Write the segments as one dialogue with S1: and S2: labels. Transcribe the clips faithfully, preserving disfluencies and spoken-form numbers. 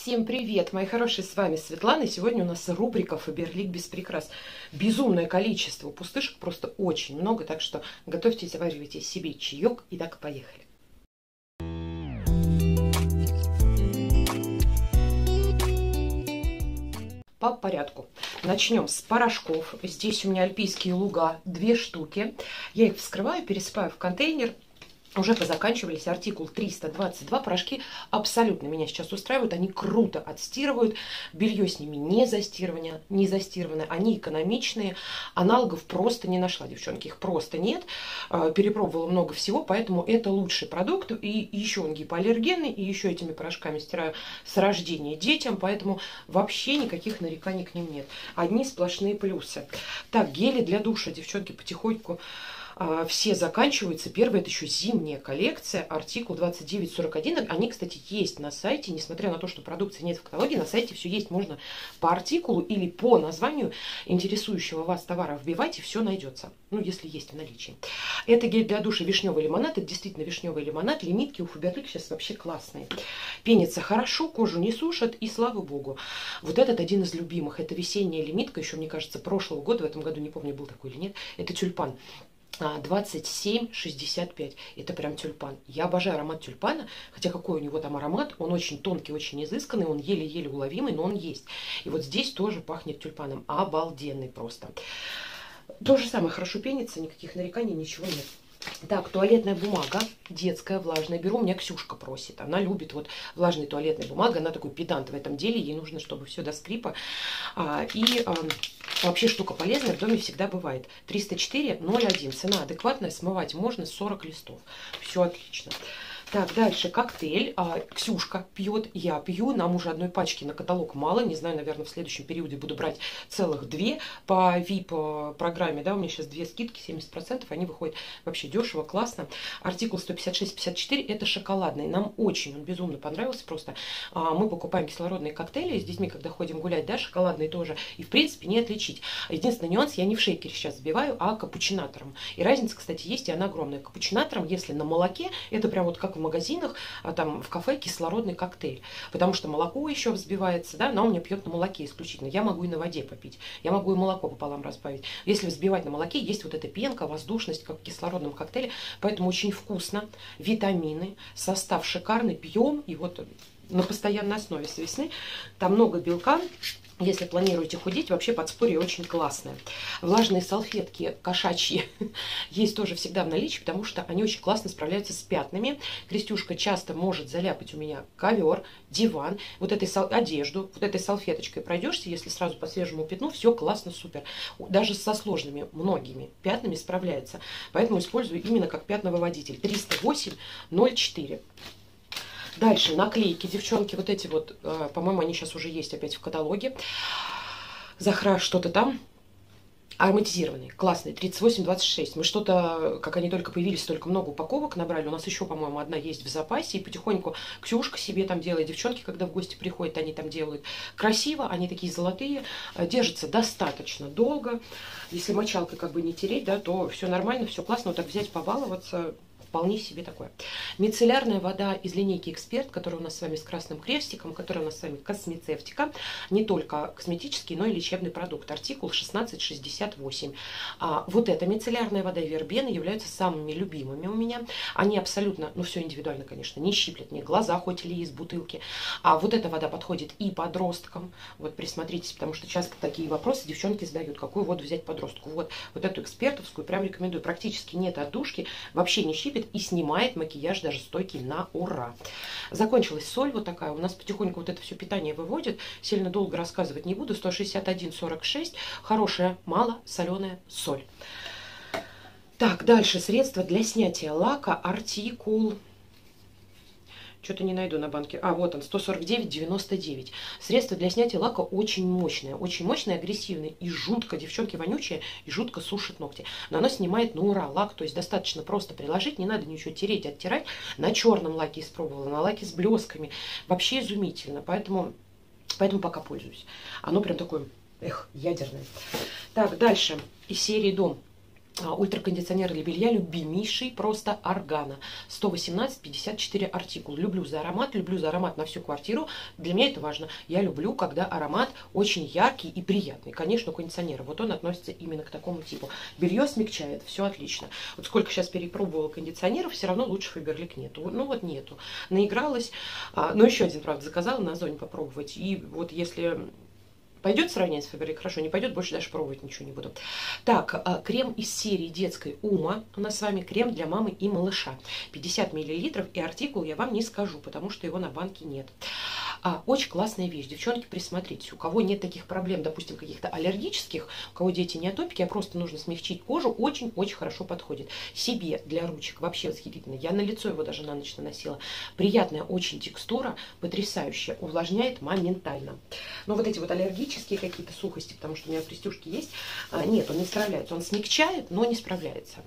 S1: Всем привет, мои хорошие, с вами Светлана. И сегодня у нас рубрика Фаберлик без прикрас. Безумное количество пустышек, просто очень много, так что готовьте, заваривайте себе чаек и так поехали. По порядку. Начнем с порошков. Здесь у меня альпийские луга, две штуки. Я их вскрываю, пересыпаю в контейнер. Уже позаканчивались, артикул триста двадцать два. Порошки абсолютно меня сейчас устраивают. Они круто отстирывают. Белье с ними не застирывано, не застированное. Они экономичные. Аналогов просто не нашла, девчонки. Их просто нет. Перепробовала много всего, поэтому это лучший продукт. И еще он гипоаллергенный. И еще этими порошками стираю с рождения детям. Поэтому вообще никаких нареканий к ним нет. Одни сплошные плюсы. Так, гели для душа, девчонки, потихоньку все заканчиваются. Первая — это еще зимняя коллекция, артикул двадцать девять сорок один. Они, кстати, есть на сайте, несмотря на то, что продукции нет в каталоге, на сайте все есть. Можно по артикулу или по названию интересующего вас товара вбивать, и все найдется. Ну, если есть в наличии. Это гель для душа вишневый лимонад. Это действительно вишневый лимонад. Лимитки у Фаберлик сейчас вообще классные. Пенится хорошо, кожу не сушат, и слава богу. Вот этот один из любимых. Это весенняя лимитка, еще, мне кажется, прошлого года. В этом году не помню, был такой или нет. Это тюльпан. двадцать семь шестьдесят пять. Это прям тюльпан. Я обожаю аромат тюльпана, хотя какой у него там аромат, он очень тонкий, очень изысканный, он еле-еле уловимый, но он есть. И вот здесь тоже пахнет тюльпаном. Обалденный просто. То же самое, хорошо пенится, никаких нареканий, ничего нет. Так, туалетная бумага, детская, влажная. Беру, у меня Ксюшка просит. Она любит вот влажной туалетной бумагой. Она такой педант в этом деле. Ей нужно, чтобы все до скрипа. А, и а, вообще штука полезная в доме всегда бывает. триста четыре ноль один. Цена адекватная, смывать можно сорок листов. Все отлично. Так, дальше коктейль. А, Ксюшка пьет, я пью. Нам уже одной пачки на каталог мало. Не знаю, наверное, в следующем периоде буду брать целых две по ви ай пи-программе. Да, у меня сейчас две скидки, семьдесят процентов. Они выходят вообще дешево, классно. Артикул сто пятьдесят шесть пятьдесят четыре. Это шоколадный. Нам очень он безумно понравился. Просто а, мы покупаем кислородные коктейли с детьми, когда ходим гулять, да, шоколадные тоже. И, в принципе, не отличить. Единственный нюанс, я не в шейкере сейчас взбиваю, а капучинатором. И разница, кстати, есть, и она огромная. Капучинатором, если на молоке, это прям вот как в магазинах, а там в кафе кислородный коктейль. Потому что молоко еще взбивается, да, но у меня пьет на молоке исключительно. Я могу и на воде попить. Я могу и молоко пополам разбавить. Если взбивать на молоке, есть вот эта пенка, воздушность, как в кислородном коктейле. Поэтому очень вкусно. Витамины, состав шикарный. Пьем и вот на постоянной основе с весны. Там много белка. Если планируете худеть, вообще подспорье очень классное. Влажные салфетки кошачьи есть тоже всегда в наличии, потому что они очень классно справляются с пятнами. Крестюшка часто может заляпать у меня ковер, диван, вот этой сал... одежду, вот этой салфеточкой пройдешься, если сразу по свежему пятну, все классно, супер. Даже со сложными, многими пятнами справляется. Поэтому использую именно как пятновыводитель. триста восемь ноль четыре. Дальше наклейки, девчонки, вот эти вот, э, по-моему, они сейчас уже есть опять в каталоге. Захра что-то там. Ароматизированные, классные, тридцать восемь двадцать шесть. Мы что-то, как они только появились, столько много упаковок набрали. У нас еще, по-моему, одна есть в запасе. И потихоньку Ксюшка себе там делает. Девчонки, когда в гости приходят, они там делают. Красиво, они такие золотые. Держатся достаточно долго. Если мочалкой как бы не тереть, да, то все нормально, все классно. Вот так взять, побаловаться. Вполне себе такое. Мицеллярная вода из линейки «Эксперт», которая у нас с вами с красным крестиком, которая у нас с вами космецевтика. Не только косметический, но и лечебный продукт. Артикул шестнадцать шестьдесят восемь. А, вот эта мицеллярная вода и вербена являются самыми любимыми у меня. Они абсолютно, ну все индивидуально, конечно, не щиплет, не глаза хоть ли из бутылки. А вот эта вода подходит и подросткам. Вот присмотритесь, потому что часто такие вопросы девчонки задают. Какую воду взять подростку? Вот, вот эту экспертовскую прям рекомендую. Практически нет отдушки, вообще не щипет. И снимает макияж даже стойкий на ура. Закончилась соль вот такая. У нас потихоньку вот это все питание выводит. Сильно долго рассказывать не буду. сто шестьдесят один сорок шесть. Хорошая, мало соленая соль. Так, дальше средства для снятия лака. Артикул... Что-то не найду на банке. А, вот он, сто сорок девять девяносто девять. Средство для снятия лака очень мощное. Очень мощное, агрессивное. И жутко, девчонки, вонючее. И жутко сушит ногти. Но оно снимает на ура лак. То есть достаточно просто приложить. Не надо ничего тереть, оттирать. На черном лаке испробовала. На лаке с блесками. Вообще изумительно. Поэтому, поэтому пока пользуюсь. Оно прям такое, эх, ядерное. Так, дальше. Из серии «Дом». Ультракондиционер для белья любимейший, просто органа. сто восемнадцать пятьдесят четыре артикул. Люблю за аромат, люблю за аромат на всю квартиру. Для меня это важно. Я люблю, когда аромат очень яркий и приятный. Конечно, у кондиционера. Вот он относится именно к такому типу. Белье смягчает, все отлично. Вот сколько сейчас перепробовала кондиционеров, все равно лучше Фаберлик нету. Ну вот нету. Наигралась. Ну еще один, правда, заказала на Озоне попробовать. И вот если... пойдет сравнение с Фаберлик, хорошо, не пойдет, больше даже пробовать ничего не буду. Так, крем из серии детской Ума. У нас с вами крем для мамы и малыша. пятьдесят миллилитров, и артикул я вам не скажу, потому что его на банке нет. А, очень классная вещь. Девчонки, присмотритесь. У кого нет таких проблем, допустим, каких-то аллергических, у кого дети не атопики, а просто нужно смягчить кожу, очень-очень хорошо подходит. Себе для ручек вообще восхитительно. Я на лицо его даже на ночь наносила. Приятная очень текстура, потрясающая, увлажняет моментально. Но вот эти вот аллергические какие-то сухости, потому что у меня пристюшки есть, нет, он не справляется. Он смягчает, но не справляется.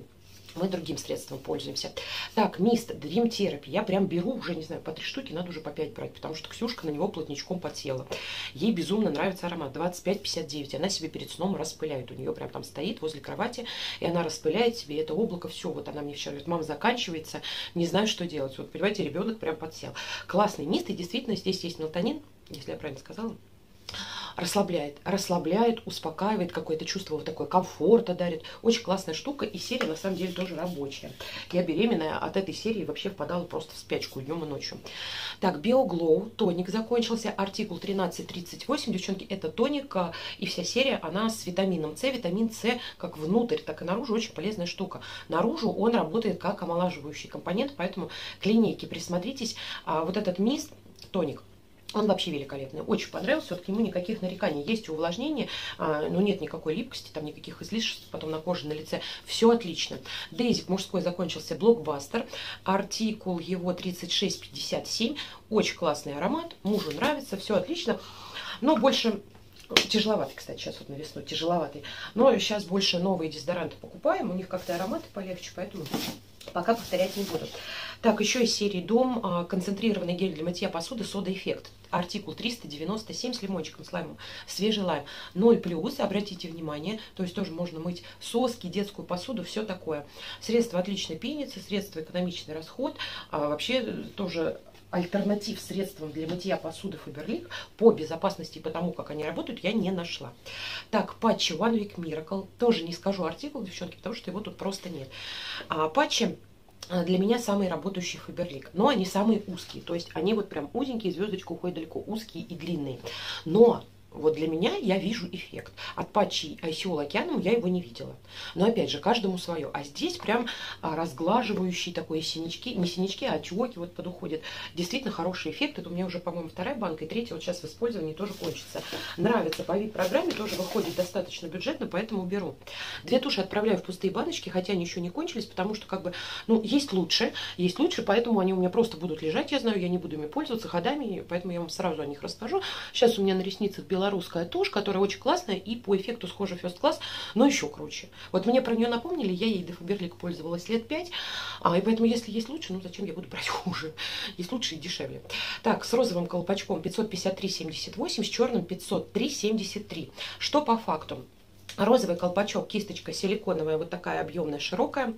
S1: Мы другим средством пользуемся. Так, мист Dream Therapy. Я прям беру уже, не знаю, по три штуки, надо уже по пять брать, потому что Ксюшка на него плотничком подсела. Ей безумно нравится аромат. двадцать пять пятьдесят девять. Она себе перед сном распыляет. У нее прям там стоит возле кровати, и она распыляет себе это облако. Все, вот она мне вчера говорит, мама, заканчивается, не знаю, что делать. Вот, понимаете, ребенок прям подсел. Классный мист, и действительно здесь есть мелатонин, если я правильно сказала. Расслабляет, расслабляет, успокаивает, какое-то чувство вот такое комфорта дарит. Очень классная штука, и серия на самом деле тоже рабочая. Я беременная от этой серии вообще впадала просто в спячку днем и ночью. Так, BioGlow, тоник закончился, артикул тринадцать тридцать восемь. Девчонки, это тоник, и вся серия, она с витамином С. Витамин С как внутрь, так и наружу, очень полезная штука. Наружу он работает как омолаживающий компонент, поэтому к линейке присмотритесь. А вот этот мист, тоник, он вообще великолепный, очень понравился, вот к нему никаких нареканий. Есть увлажнение, но нет никакой липкости, там никаких излишеств потом на коже, на лице, все отлично. Дейзик мужской закончился, блокбастер, артикул его тридцать шесть пятьдесят семь, очень классный аромат, мужу нравится, все отлично, но больше... Тяжеловатый, кстати, сейчас вот на весну, тяжеловатый. Но сейчас больше новые дезодоранты покупаем, у них как-то ароматы полегче, поэтому пока повторять не буду. Так, еще из серии Дом концентрированный гель для мытья посуды Сода Эффект. Артикул триста девяносто семь с лимончиком, с лаймом, свежий лайм. ноль плюс, обратите внимание, то есть тоже можно мыть соски, детскую посуду, все такое. Средство отлично пенится, средство экономичный расход, а вообще тоже... Альтернатив средствам для мытья посуды Фаберлик по безопасности и по тому, как они работают, я не нашла. Так, патчи One Week Miracle. Тоже не скажу артикул, девчонки, потому что его тут просто нет. А патчи для меня самые работающие Фаберлик. Но они самые узкие. То есть они вот прям узенькие, звездочка уходит далеко, узкие и длинные. Но... вот для меня я вижу эффект. От патчей ай си эл Океаном я его не видела. Но опять же, каждому свое. А здесь прям разглаживающие такие синячки, не синячки, а отеки вот подуходят. Действительно хороший эффект. Это у меня уже, по-моему, вторая банка, и третья вот сейчас в использовании тоже кончится. Нравится по вип-программе, тоже выходит достаточно бюджетно, поэтому беру. Две туши отправляю в пустые баночки, хотя они еще не кончились, потому что как бы, ну, есть лучше, есть лучше, поэтому они у меня просто будут лежать, я знаю, я не буду ими пользоваться ходами, поэтому я вам сразу о них расскажу. Сейчас у меня на ресницах белорусская белорусская тушь, которая очень классная и по эффекту схожа First Class, но еще круче. Вот мне про нее напомнили, я ей до Фаберлик пользовалась лет пять, а, и поэтому если есть лучше, ну зачем я буду брать хуже? Есть лучше и дешевле. Так, с розовым колпачком пятьсот пятьдесят три семьдесят восемь, с черным пятьсот три семьдесят три. Что по факту? Розовый колпачок, кисточка силиконовая, вот такая объемная, широкая.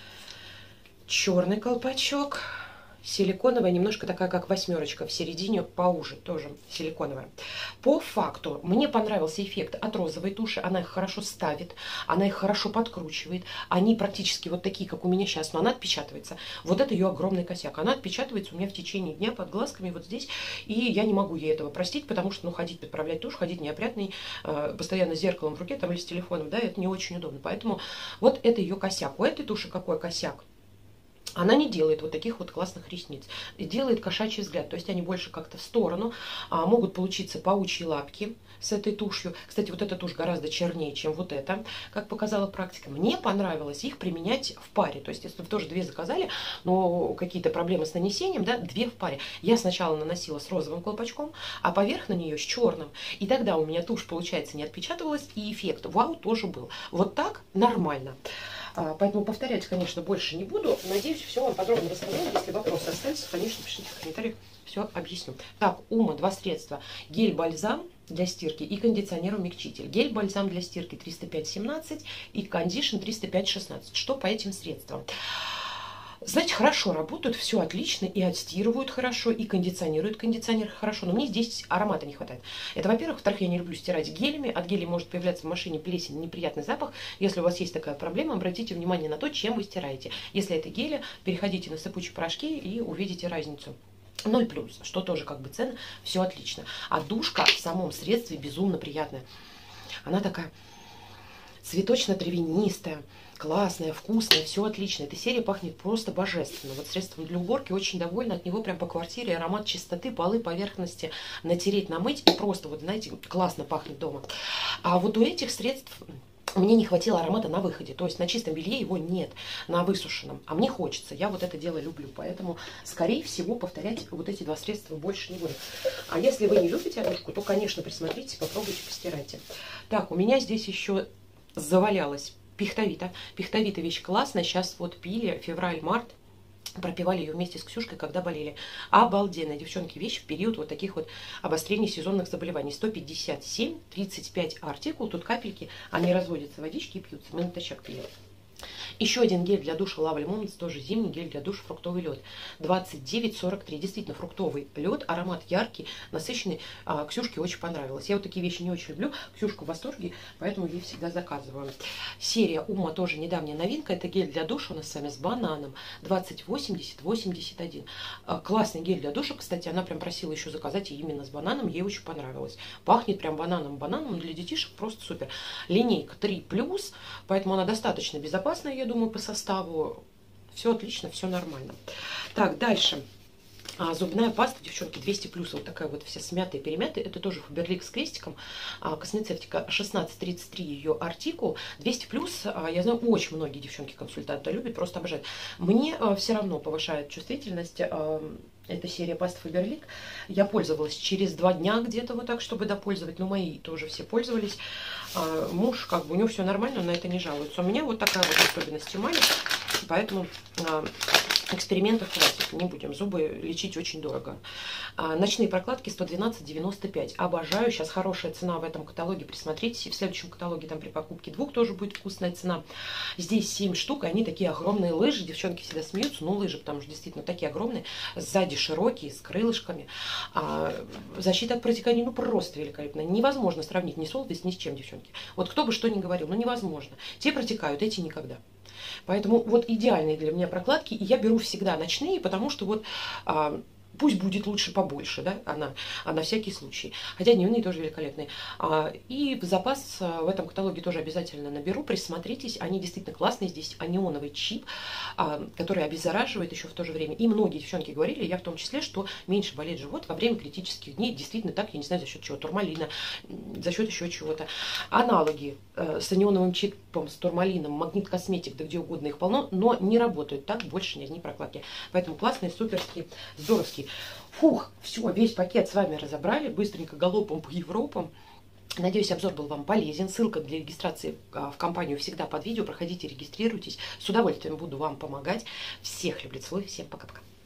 S1: Черный колпачок. Силиконовая, немножко такая, как восьмерочка, в середине поуже, тоже силиконовая. По факту, мне понравился эффект от розовой туши, она их хорошо ставит, она их хорошо подкручивает, они практически вот такие, как у меня сейчас, но она отпечатывается. Вот это ее огромный косяк, она отпечатывается у меня в течение дня под глазками вот здесь, и я не могу ей этого простить, потому что, ну, ходить, подправлять тушь, ходить неопрятный, э, постоянно с зеркалом в руке, там, или с телефоном, да, это не очень удобно, поэтому вот это ее косяк. У этой туши какой косяк? Она не делает вот таких вот классных ресниц. Делает кошачий взгляд. То есть они больше как-то в сторону. А, могут получиться паучьи лапки с этой тушью. Кстати, вот эта тушь гораздо чернее, чем вот эта, как показала практика. Мне понравилось их применять в паре. То есть, если вы тоже две заказали, но какие-то проблемы с нанесением, да, две в паре. Я сначала наносила с розовым колпачком, а поверх на нее с черным. И тогда у меня тушь, получается, не отпечатывалась, и эффект вау тоже был. Вот так нормально. А, поэтому повторять, конечно, больше не буду. Надеюсь, все вам подробно рассказала. Если вопросы остались, конечно, пишите в комментариях, все объясню. Так, Ума, два средства. Гель-бальзам для стирки и кондиционер-умягчитель. Гель-бальзам для стирки триста пять семнадцать и кондишн триста пять шестнадцать. Что по этим средствам? Знаете, хорошо работают, все отлично, и отстирывают хорошо, и кондиционируют кондиционер хорошо, но мне здесь аромата не хватает. Это, во-первых. Во-вторых, я не люблю стирать гелями. От гелей может появляться в машине плесень, неприятный запах. Если у вас есть такая проблема, обратите внимание на то, чем вы стираете. Если это гели, переходите на сыпучие порошки и увидите разницу. Ну и плюс, что тоже как бы ценно, все отлично. А душка в самом средстве безумно приятная. Она такая цветочно-травянистая, классная, вкусная, все отлично. Эта серия пахнет просто божественно. Вот средством для уборки очень довольна. От него прям по квартире аромат чистоты, полы, поверхности натереть, намыть. И просто, вот знаете, классно пахнет дома. А вот у этих средств мне не хватило аромата на выходе. То есть на чистом белье его нет, на высушенном. А мне хочется. Я вот это дело люблю. Поэтому, скорее всего, повторять вот эти два средства больше не буду. А если вы не любите одушку, то, конечно, присмотритесь, попробуйте, постирайте. Так, у меня здесь еще завалялась пихтовита. Пихтовита вещь классная. Сейчас вот пили февраль-март. Пропивали ее вместе с Ксюшкой, когда болели. Обалденная, девчонки, вещь в период вот таких вот обострений сезонных заболеваний. сто пятьдесят семь, тридцать пять артикул. Тут капельки, они разводятся, водички и пьются. Мы натощак пили. Еще один гель для душа Lovely Moments, тоже зимний гель для душа фруктовый лед. двадцать девять сорок три. Действительно, фруктовый лед, аромат яркий, насыщенный. А, Ксюшке очень понравилось. Я вот такие вещи не очень люблю. Ксюшка в восторге, поэтому ей всегда заказываю. Серия Ума тоже недавняя новинка. Это гель для душа у нас с вами с бананом. двадцать восемьдесят восемьдесят один. А, классный гель для душа. Кстати, она прям просила еще заказать именно с бананом. Ей очень понравилось. Пахнет прям бананом-бананом. Для детишек просто супер. Линейка три плюс, поэтому она достаточно безопасная, я думаю, по составу. Все отлично, все нормально. Так, дальше. А, зубная паста, девчонки, двести плюс, вот такая вот вся смятая, перемятая. Это тоже Фаберлик с крестиком. А, космецевтика шестнадцать тридцать три ее артикул. двести плюс, а, я знаю, очень многие девчонки-консультанты любят, просто обожают. Мне а, все равно повышает чувствительность а, эта серия паст Фаберлик. Я пользовалась через два дня где-то вот так, чтобы допользовать. Но мои тоже все пользовались. А, муж, как бы, у него все нормально, на это не жалуется. У меня вот такая вот особенность у Мали, поэтому а, экспериментов хватит. Не будем зубы лечить очень дорого. А, ночные прокладки сто двенадцать девяносто пять. Обожаю. Сейчас хорошая цена в этом каталоге. Присмотритесь. И в следующем каталоге там при покупке двух тоже будет вкусная цена. Здесь семь штук. Они такие огромные лыжи. Девчонки всегда смеются. Ну, лыжи, потому что действительно такие огромные. Сзади широкие, с крылышками. А, защита от протекания, ну, просто великолепная. Невозможно сравнить ни с Олдвис, ни с чем, девчонки. Вот кто бы что ни говорил, ну, невозможно. Те протекают, эти никогда. Поэтому вот идеальные для меня прокладки. И я беру всегда ночные, потому что вот а, пусть будет лучше побольше, да, она, а на всякий случай. Хотя дневные тоже великолепные. А, и в запас а, в этом каталоге тоже обязательно наберу. Присмотритесь, они действительно классные. Здесь анионовый чип, а, который обеззараживает еще в то же время. И многие девчонки говорили, я в том числе, что меньше болеет живот во время критических дней. Действительно так, я не знаю за счет чего, турмалина, за счет еще чего-то. Аналоги э, с анионовым чипом, с турмалином, магнит косметик, да где угодно их полно, но не работают так больше ни одни прокладки. Поэтому классные, суперские, здоровские. Фух, все, весь пакет с вами разобрали, быстренько галопом по Европам. Надеюсь, обзор был вам полезен. Ссылка для регистрации в компанию всегда под видео. Проходите, регистрируйтесь. С удовольствием буду вам помогать. Всех люблю, целую, всем пока-пока.